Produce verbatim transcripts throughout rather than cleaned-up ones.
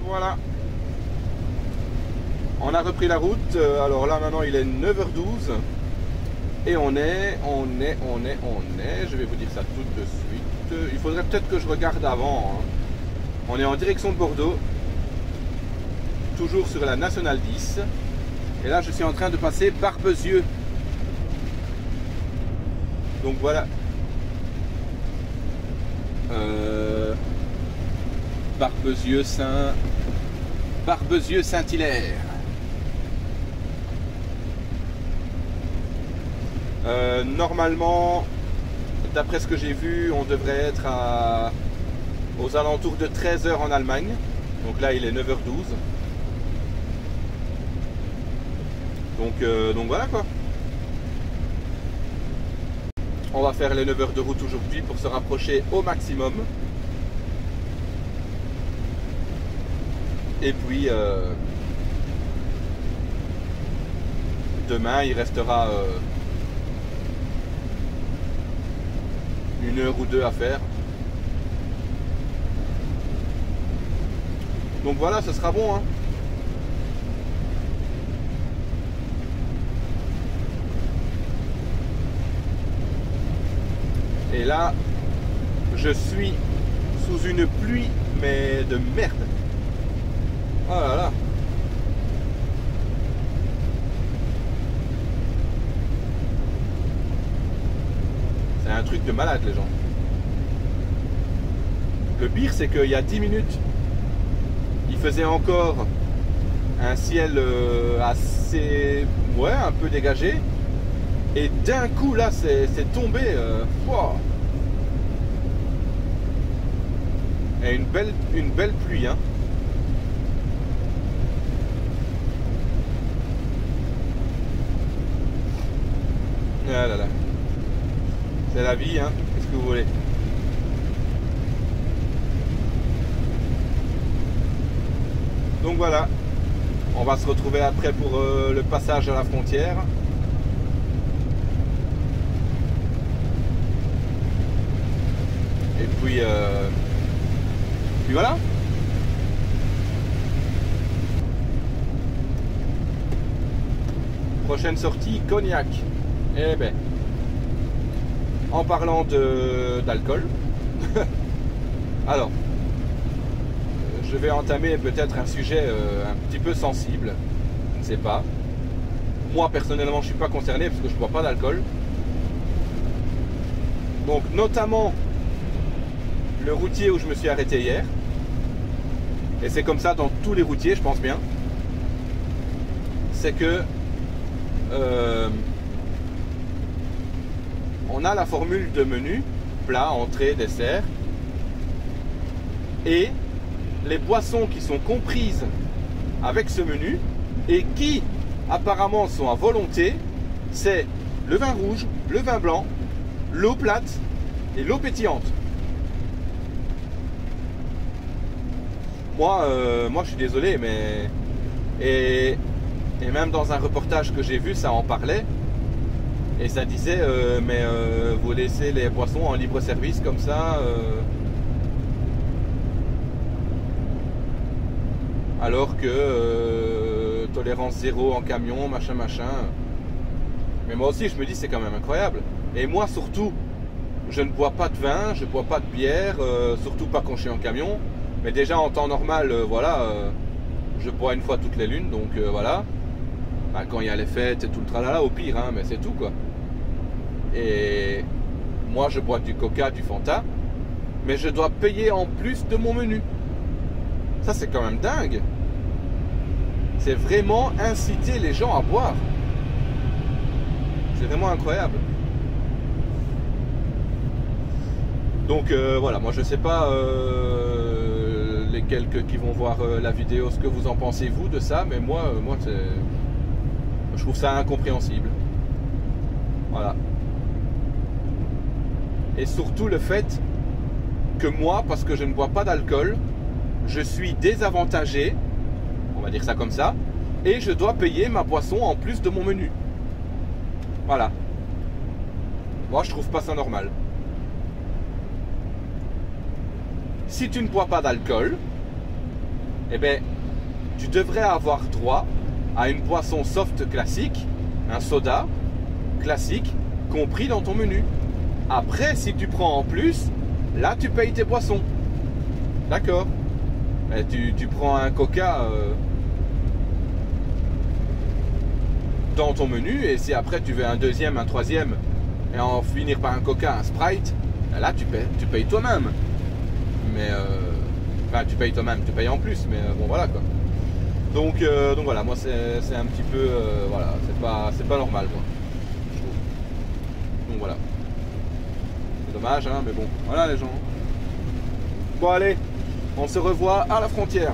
Voilà. On a repris la route. Alors là maintenant il est neuf heures douze. Et on est, on est, on est, on est. Je vais vous dire ça tout de suite. Il faudrait peut-être que je regarde avant. Hein. On est en direction de Bordeaux. Toujours sur la Nationale dix. Et là je suis en train de passer Barbezieux. Donc voilà. Euh, Barbezieux Saint Barbezieux Saint-Hilaire. Euh, normalement, d'après ce que j'ai vu, on devrait être à, aux alentours de treize heures en Allemagne. Donc là, il est neuf heures douze. Donc, euh, donc voilà quoi. On va faire les neuf heures de route aujourd'hui pour se rapprocher au maximum. Et puis, euh, demain, il restera euh, une heure ou deux à faire. Donc voilà, ce sera bon. Hein. Et là, je suis sous une pluie, mais de merde. Oh là là. C'est un truc de malade, les gens. Le pire, c'est qu'il y a dix minutes, il faisait encore un ciel assez, ouais, un peu dégagé. Et d'un coup, là, c'est tombé. Euh, wow. Et une belle, une belle pluie, hein. Ah là là. C'est la vie, hein. Qu'est-ce que vous voulez? Donc voilà. On va se retrouver après pour euh, le passage à la frontière. Et puis, euh, puis voilà. Prochaine sortie, Cognac. Eh ben, en parlant d'alcool, alors, je vais entamer peut-être un sujet euh, un petit peu sensible. Je ne sais pas. Moi, personnellement, je ne suis pas concerné parce que je ne bois pas d'alcool. Donc, notamment le routier où je me suis arrêté hier, et c'est comme ça dans tous les routiers, je pense bien, c'est que euh, on a la formule de menu, plat, entrée, dessert, et les boissons qui sont comprises avec ce menu et qui apparemment sont à volonté, c'est le vin rouge, le vin blanc, l'eau plate et l'eau pétillante. Moi, euh, moi, je suis désolé, mais et, et même dans un reportage que j'ai vu, ça en parlait et ça disait, euh, mais euh, vous laissez les boissons en libre service comme ça, euh, alors que euh, tolérance zéro en camion, machin, machin. Mais moi aussi, je me dis, c'est quand même incroyable. Et moi, surtout, je ne bois pas de vin, je ne bois pas de bière, euh, surtout pas quand je suis en camion. Mais déjà en temps normal, euh, voilà, euh, je bois une fois toutes les lunes, donc euh, voilà. Bah, quand il y a les fêtes et tout le tralala, au pire, hein, mais c'est tout quoi. Et moi je bois du coca, du Fanta, mais je dois payer en plus de mon menu. Ça c'est quand même dingue. C'est vraiment inciter les gens à boire. C'est vraiment incroyable. Donc euh, voilà, moi je sais pas... Euh, les quelques qui vont voir euh, la vidéo, ce que vous en pensez vous de ça, mais moi, euh, moi je trouve ça incompréhensible. Voilà. Et surtout le fait que moi, parce que je ne bois pas d'alcool, je suis désavantagé, on va dire ça comme ça, et je dois payer ma boisson en plus de mon menu. Voilà. Moi je trouve pas ça normal. Si tu ne bois pas d'alcool, eh ben, tu devrais avoir droit à une boisson soft classique, un soda classique, compris dans ton menu. Après, si tu prends en plus, là, tu payes tes boissons. D'accord. Tu, tu prends un coca euh, dans ton menu, et si après tu veux un deuxième, un troisième, et en finir par un coca, un Sprite, là tu payes, tu payes toi-même. Mais euh, enfin tu payes toi-même, tu payes en plus, mais euh, bon voilà quoi. Donc, euh, donc voilà, moi c'est, c'est un petit peu, euh, voilà, c'est pas, c'est pas normal moi, je trouve. Donc voilà. C'est dommage hein, mais bon, voilà les gens. Bon allez, on se revoit à la frontière.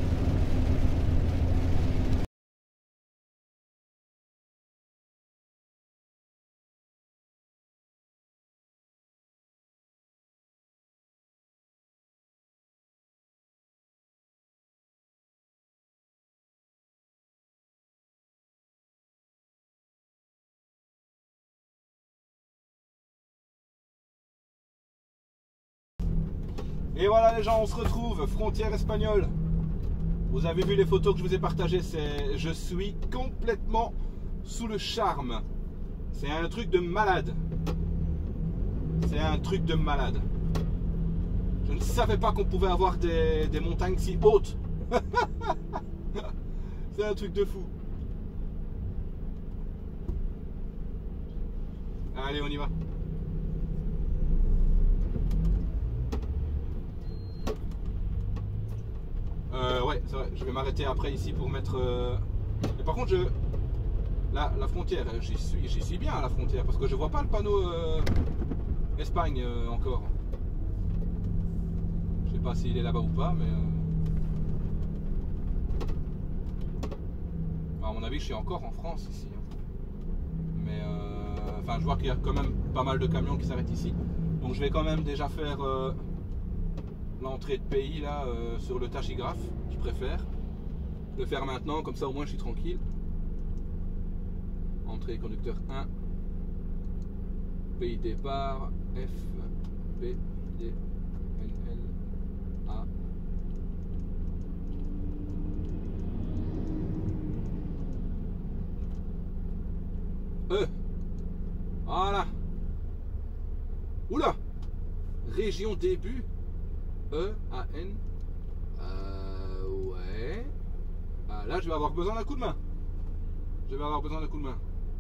Et voilà les gens, on se retrouve, frontière espagnole. Vous avez vu les photos que je vous ai partagées, c'est, je suis complètement sous le charme. C'est un truc de malade. C'est un truc de malade. Je ne savais pas qu'on pouvait avoir des, des montagnes si hautes. C'est un truc de fou. Allez, on y va. Euh, ouais, c'est vrai, je vais m'arrêter après ici pour mettre... Euh... Mais par contre, je... La, la frontière, j'y suis, j'y suis bien à la frontière, parce que je vois pas le panneau euh... Espagne euh, encore. Je sais pas s'il est là-bas ou pas, mais... Euh... À mon avis, je suis encore en France ici. Mais... Euh... Enfin, je vois qu'il y a quand même pas mal de camions qui s'arrêtent ici. Donc je vais quand même déjà faire... Euh... l'entrée de pays là euh, sur le tachygraphe, je préfère le faire maintenant, comme ça au moins je suis tranquille. Entrée conducteur un, pays départ, F, B, D, N, L, A. E. Voilà. Oula. Région début. E, A, N. Euh, ouais. Ah, là, je vais avoir besoin d'un coup de main. Je vais avoir besoin d'un coup de main.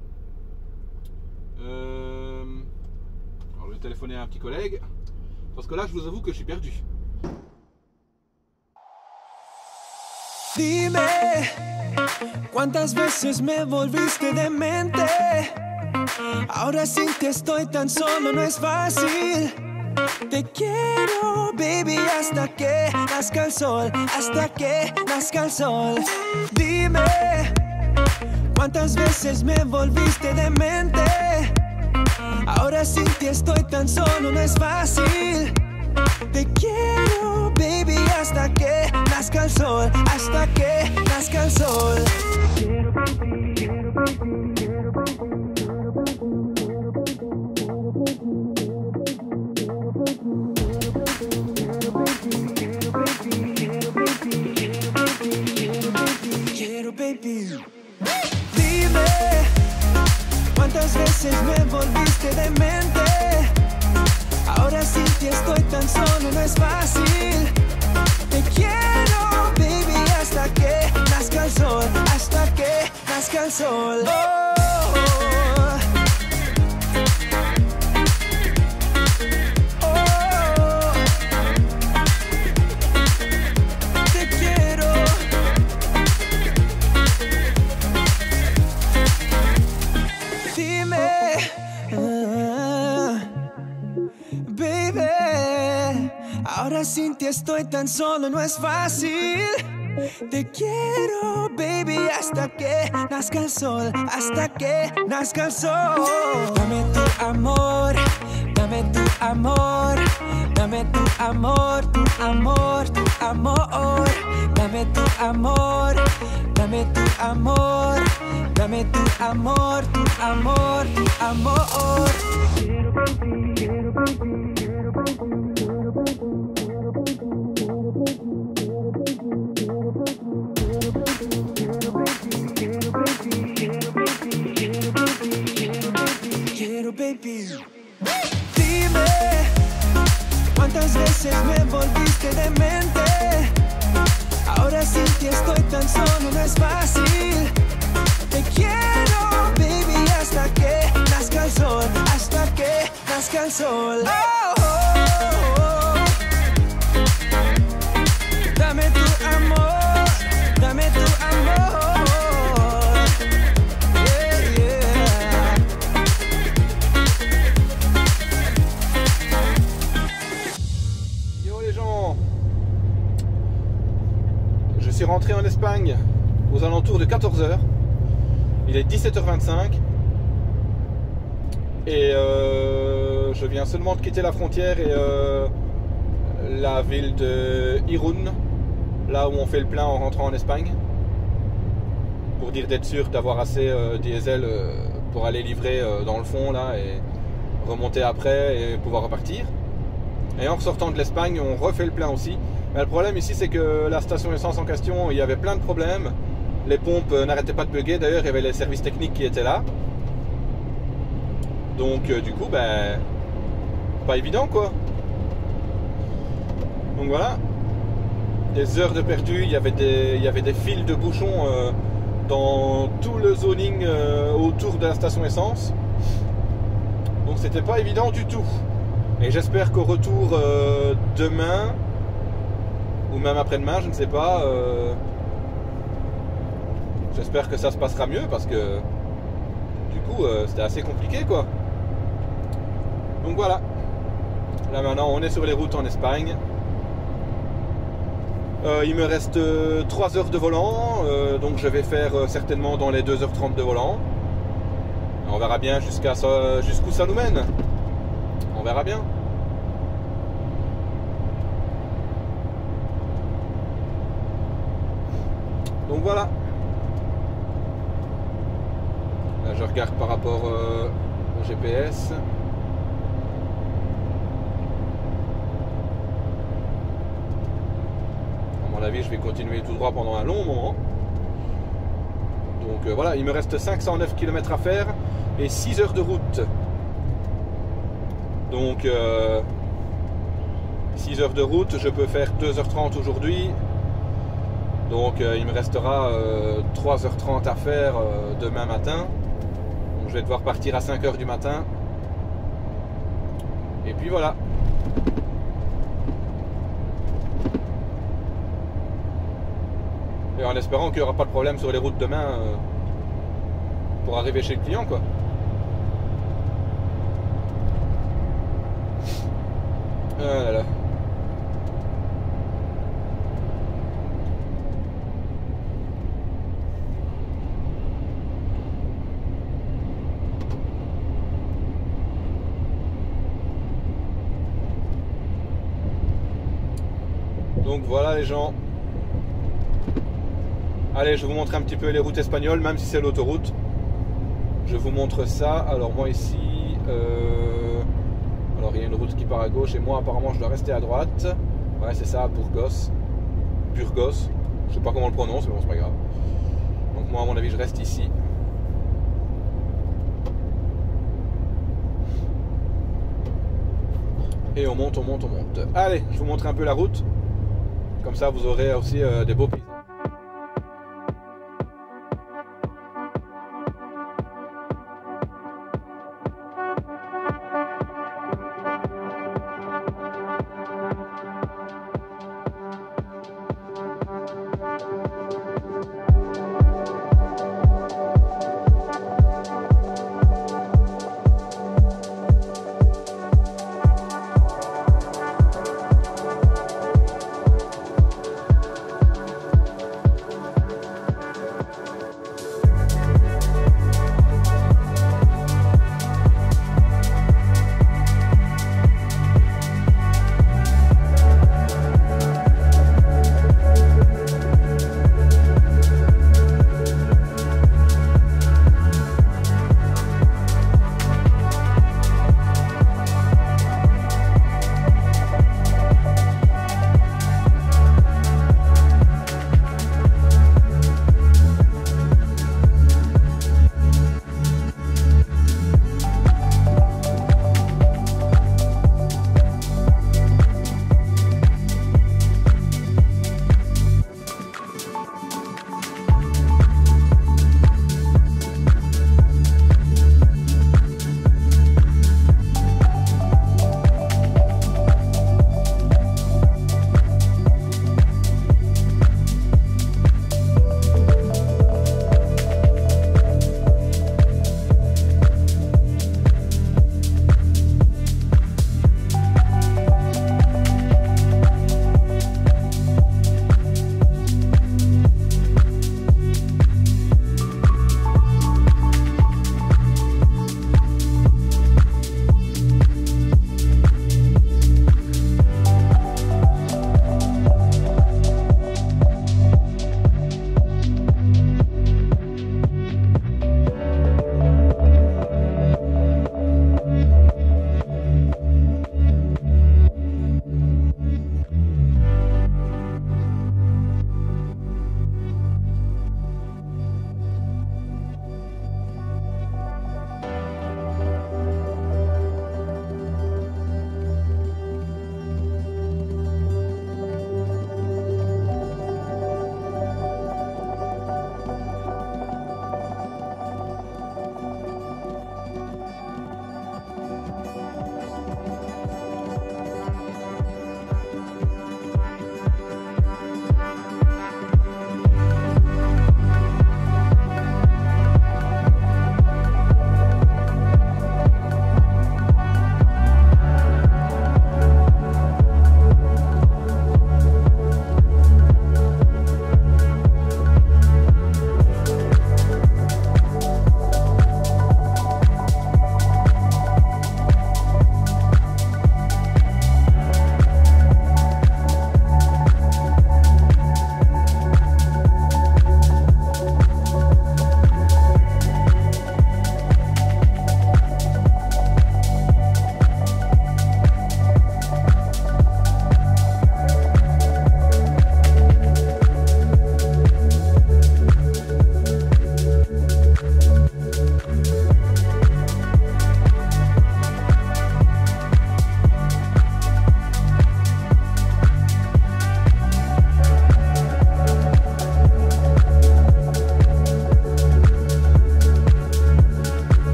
Euh... Alors, je vais téléphoner à un petit collègue. Parce que là, je vous avoue que je suis perdu. Dime, ¿cuántas veces me volviste demente? Ahora sin ti estoy tan solo, no es fácil. Te quiero, baby, hasta que nazca el sol, hasta que nazca el sol. Dime, ¿cuántas veces me volviste demente? Ahora sin ti estoy tan solo, no es fácil. Te quiero, baby, hasta que nazca el sol, hasta que nazca el sol. Quiero partir, quiero partir, quiero partir, quiero partir. Quiero baby. Dime, ¿cuántas veces me volviste demente? Ahora sin ti estoy tan solo, no es fácil. Te quiero, baby, hasta que nazca el sol, hasta que nazca el sol. Oh. Ahora sin ti estoy tan solo, no es fácil. Te quiero, baby, hasta que nazca el sol, hasta que nazca el sol. Dame tu amor, dame tu amor, dame tu amor, tu amor, tu amor. Dame tu amor, dame tu amor, dame tu amor, tu amor, tu amor. Quiero partir, quiero partir, quiero partir, quiero partir. volviste demente. Ahora sin ti estoy tan solo, no es fácil. Te quiero, baby, hasta que nazca el sol, hasta que nazca el sol. Oh, oh, oh. Dame tu amor, dame tu amor. Yeah, yeah. Yo les gens, je suis rentré en Espagne aux alentours de quatorze heures. Il est dix-sept heures vingt-cinq et euh, je viens seulement de quitter la frontière et euh, la ville de Irún, là où on fait le plein en rentrant en Espagne, pour dire d'être sûr d'avoir assez euh, diesel euh, pour aller livrer euh, dans le fond là et remonter après et pouvoir repartir. Et en ressortant de l'Espagne, on refait le plein aussi. Mais le problème ici, c'est que la station essence en question, il y avait plein de problèmes. Les pompes n'arrêtaient pas de bugger. D'ailleurs, il y avait les services techniques qui étaient là. Donc, euh, du coup, ben, pas évident, quoi. Donc voilà. Des heures de perdu. Il y avait des, il y avait des files de bouchons euh, dans tout le zoning euh, autour de la station essence. Donc, c'était pas évident du tout. Et j'espère qu'au retour euh, demain, ou même après-demain, je ne sais pas, euh, j'espère que ça se passera mieux parce que du coup euh, c'était assez compliqué quoi. Donc voilà, là maintenant on est sur les routes en Espagne. Euh, il me reste euh, trois heures de volant, euh, donc je vais faire euh, certainement dans les deux heures trente de volant. On verra bien jusqu'à ça, jusqu'où ça nous mène. On verra bien. Donc voilà. Là je regarde par rapport euh, au G P S. À mon avis je vais continuer tout droit pendant un long moment. Donc euh, voilà, il me reste cinq cent neuf kilomètres à faire et six heures de route. Donc euh, six heures de route, je peux faire deux heures trente aujourd'hui. Donc euh, il me restera euh, trois heures trente à faire euh, demain matin. Donc je vais devoir partir à cinq heures du matin. Et puis voilà. Et en espérant qu'il n'y aura pas de problème sur les routes demain euh, pour arriver chez le client quoi. Ah là là. Donc voilà les gens. Allez, je vous montre un petit peu les routes espagnoles, même si c'est l'autoroute. Je vous montre ça. Alors moi ici, euh... alors il y a une route qui part à gauche et moi apparemment je dois rester à droite. Ouais c'est ça, Burgos. Burgos. Je sais pas comment on le prononce, mais bon c'est pas grave. Donc moi à mon avis je reste ici. Et on monte, on monte, on monte. Allez, je vous montre un peu la route. Comme ça vous aurez aussi euh, des beaux paysages.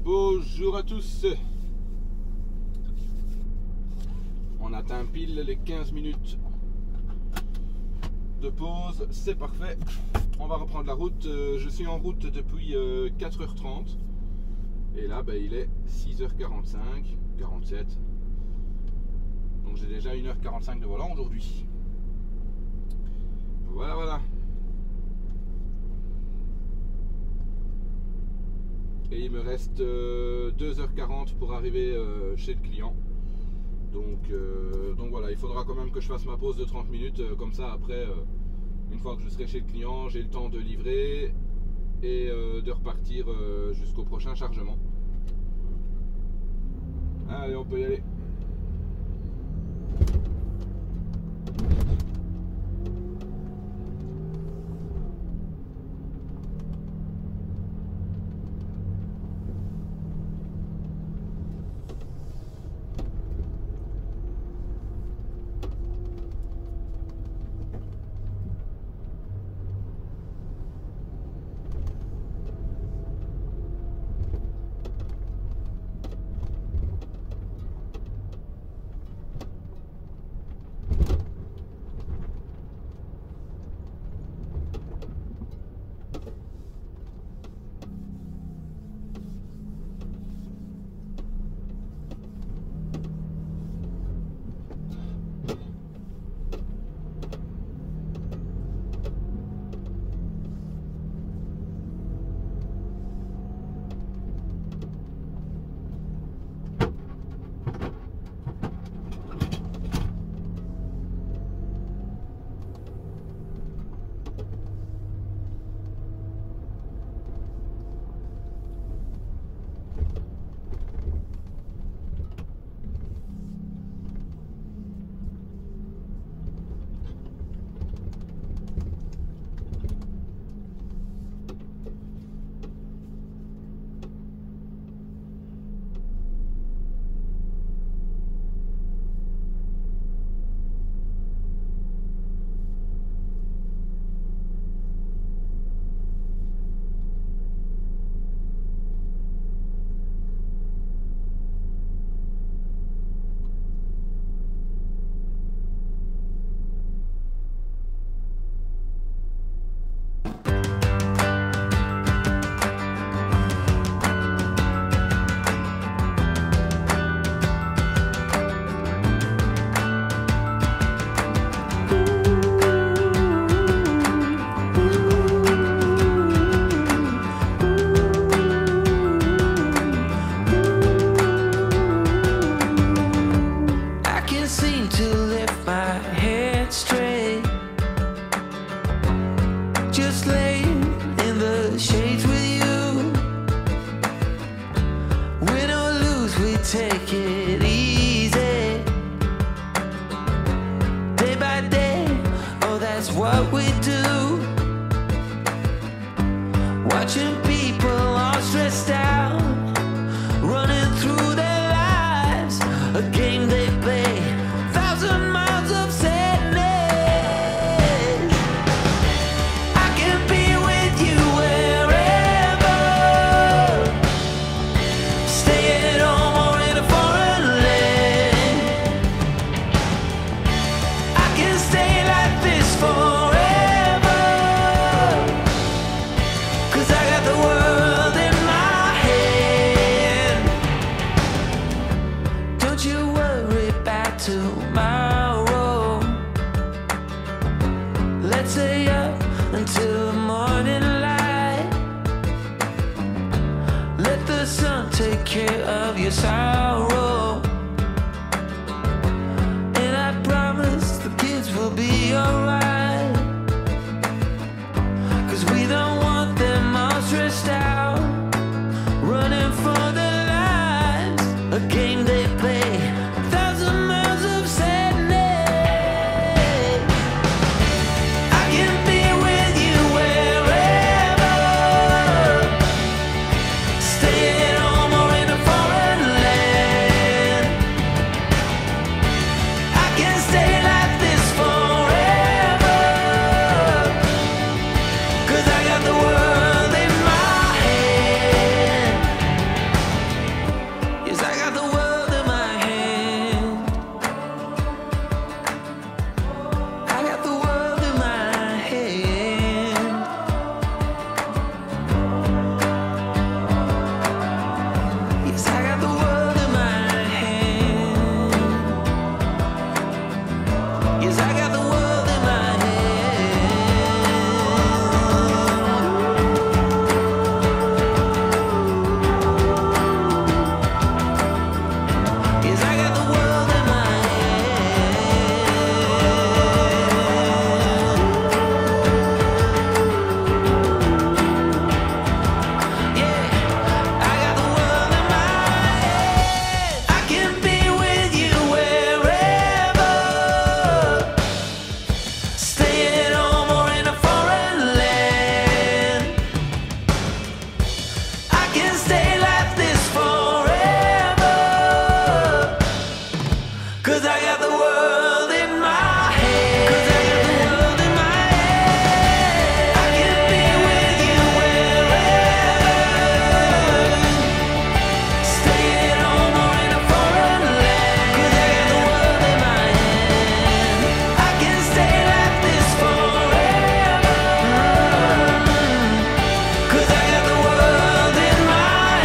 Bonjour à tous. On atteint pile les quinze minutes de pause, c'est parfait. On va reprendre la route. Je suis en route depuis quatre heures trente et là ben, il est six heures quarante-cinq, quarante-sept. Donc j'ai déjà une heure quarante-cinq de volant aujourd'hui. Voilà, voilà. Et il me reste euh, deux heures quarante pour arriver euh, chez le client. Donc, euh, donc voilà, il faudra quand même que je fasse ma pause de trente minutes. Euh, comme ça, après, euh, une fois que je serai chez le client, j'ai le temps de livrer et euh, de repartir euh, jusqu'au prochain chargement. Allez, on peut y aller. Take it easy, day by day. Oh, that's what we do. Watching people all stressed out, running through their lives, a game they play, thousand miles of sadness. I can be with you wherever, stay at home. Tomorrow, let's stay up until the morning light. Let the sun take care of your sorrow, and I promise the kids will be alright, 'cause we don't want them all stressed out, running for their lives, a game they play. Stay at home or in a foreign land. can stay like this forever. 'Cause I got the world in my head. 'Cause I got the world in my head. I can be with you wherever. Stay at home or in a foreign land. 'Cause I got the world in my hand. I can stay like this forever. 'Cause I got the world in my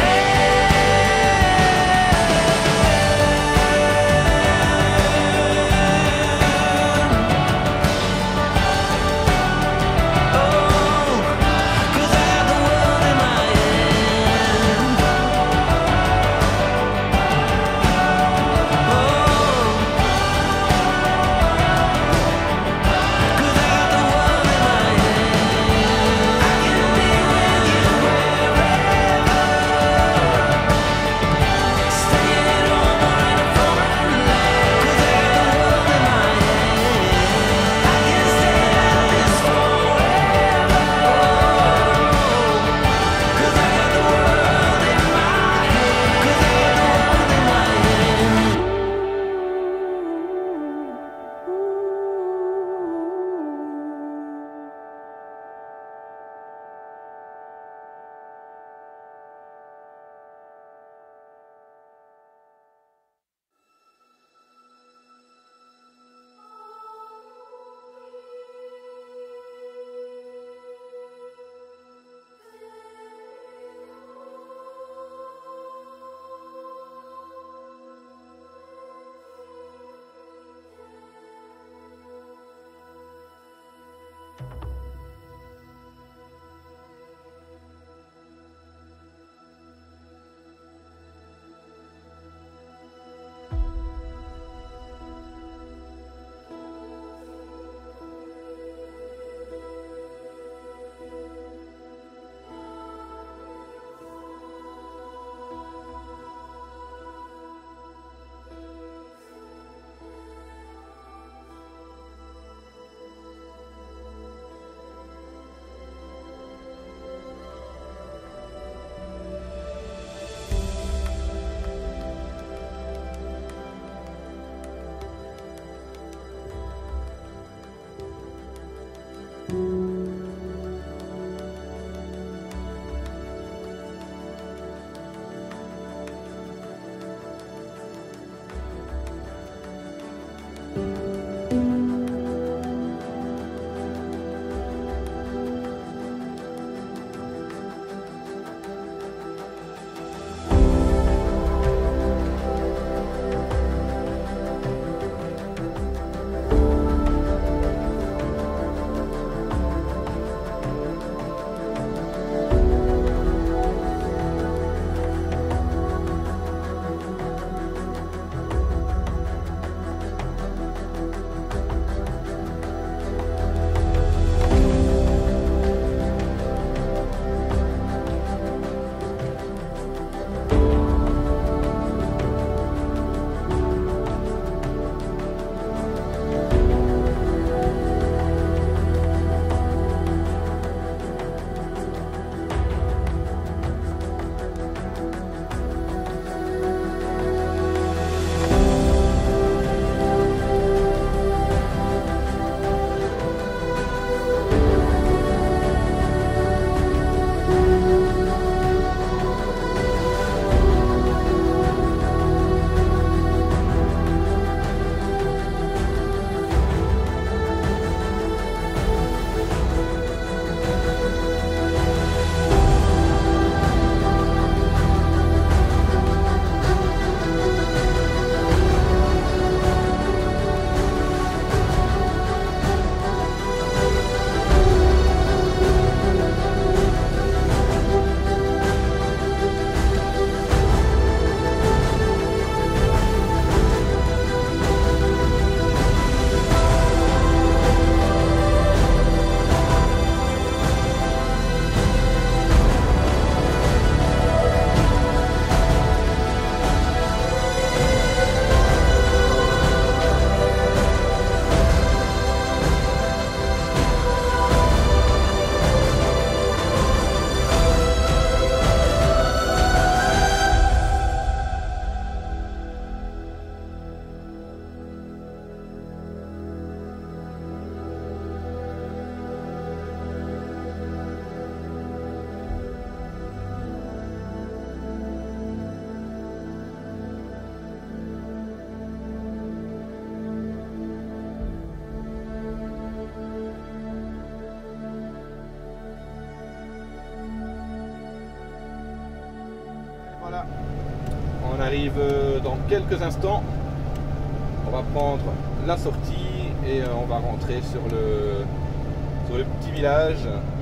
Voilà, on arrive dans quelques instants. On va prendre la sortie et on va rentrer sur le, sur le petit village.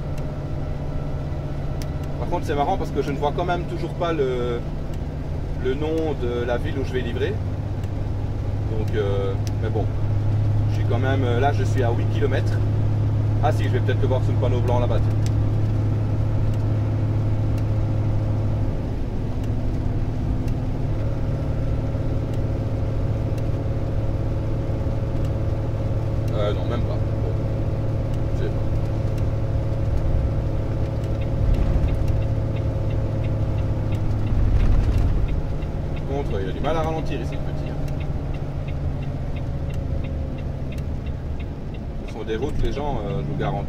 Par contre, c'est marrant parce que je ne vois quand même toujours pas le, le nom de la ville où je vais livrer. Donc, euh, mais bon, je suis quand même, là je suis à huit kilomètres. Ah si, je vais peut-être le voir sur le panneau blanc là-bas. Euh, non, même pas. Bon, je sais pas. Par contre, il a du mal à ralentir ici, le petit. Ce sont des routes, les gens, euh, je vous garantis.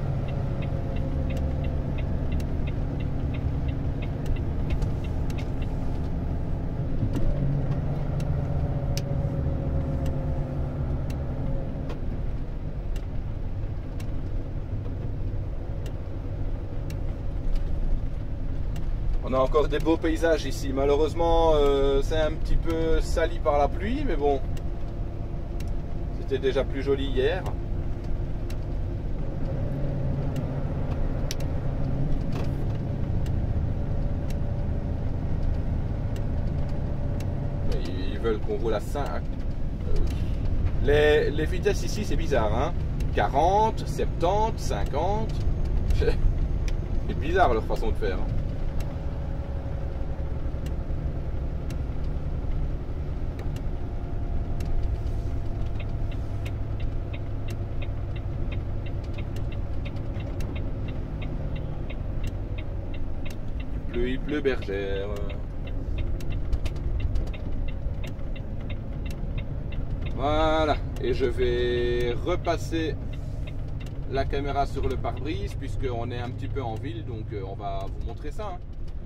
On a encore des beaux paysages ici. Malheureusement, euh, c'est un petit peu sali par la pluie, mais bon, c'était déjà plus joli hier. Ils veulent qu'on roule à cinq. Les, les vitesses ici, c'est bizarre, hein. quarante, soixante-dix, cinquante. C'est bizarre leur façon de faire. Il pleut bergère. Voilà, et je vais repasser la caméra sur le pare-brise puisqu'on est un petit peu en ville, donc on va vous montrer ça. Hein.